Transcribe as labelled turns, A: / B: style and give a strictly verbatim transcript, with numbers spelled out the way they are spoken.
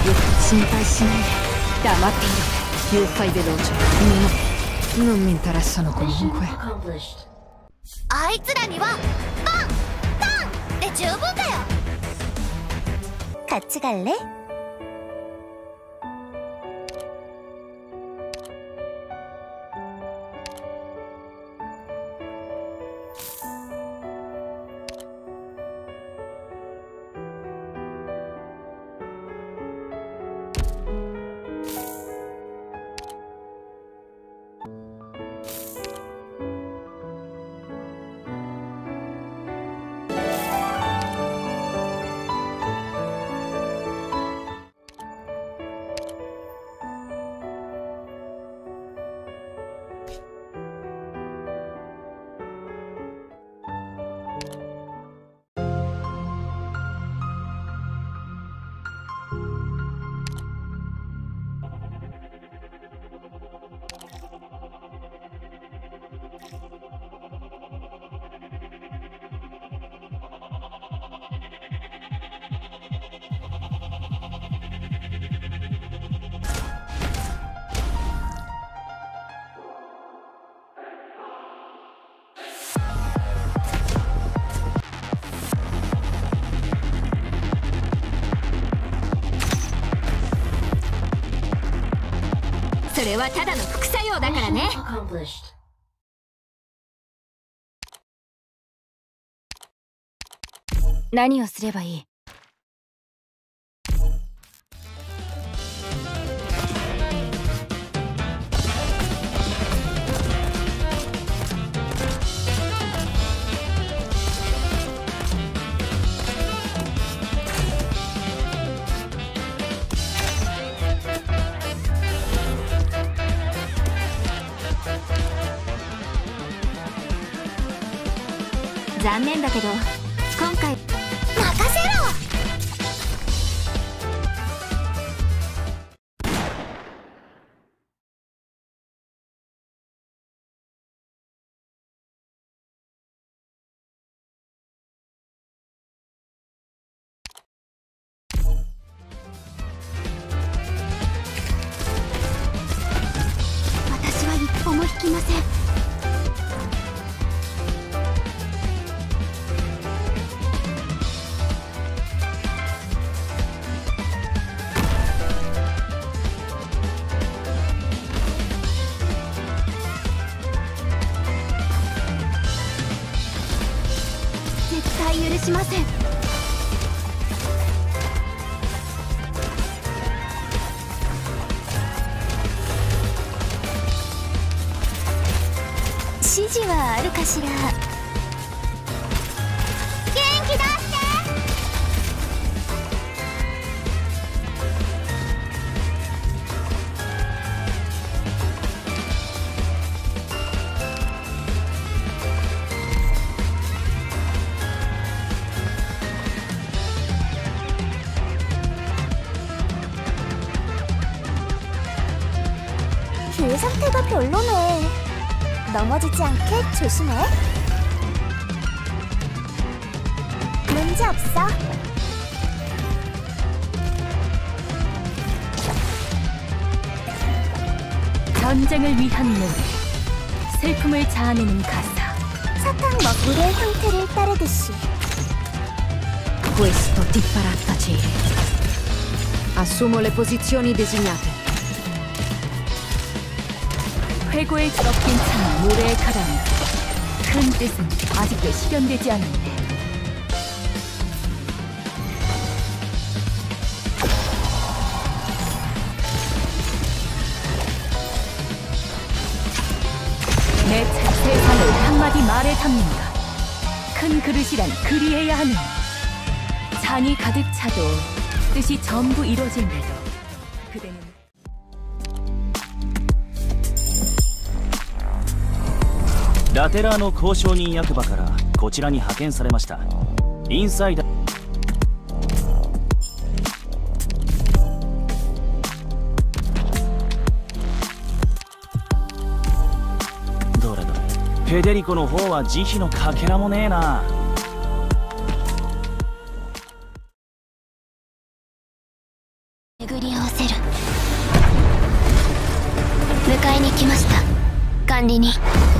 A: 心配しないで黙っていろ. Io fai veloce. No, non mi interessano comunque.
B: あいつらにはパンタンで十分だよ. 같이 갈래? .それはただの副作用だからね。何をすればいい？残念だけど今回任せろ。私は一歩も引きません。許しません。指示はあるかしら。元気出して。길 상태가 별로네. 넘어지지 않게 조심해. 문제 없어.
A: 전쟁을 위한 노래, 슬픔을 자아내는 가사.
B: 사탕 먹물의 형태를 따르듯이.
A: Questo ti farà tacere. Assumo le posizioni designate. 회고에 꺾인 창 모래에 가다니 큰 뜻은 아직도 실현되지 않았네. 내 세상을 한마디 말에 담는다. 큰 그릇이란 그리해야 하는. 잔이 가득 차도 뜻이 전부 이루어진데도 그대는
C: ラテラーの交渉人役場からこちらに派遣されました。インサイダーどれどれ、フェデリコの方は慈悲のかけらもねえな。
B: 巡り合わせる。迎えに来ました管理人。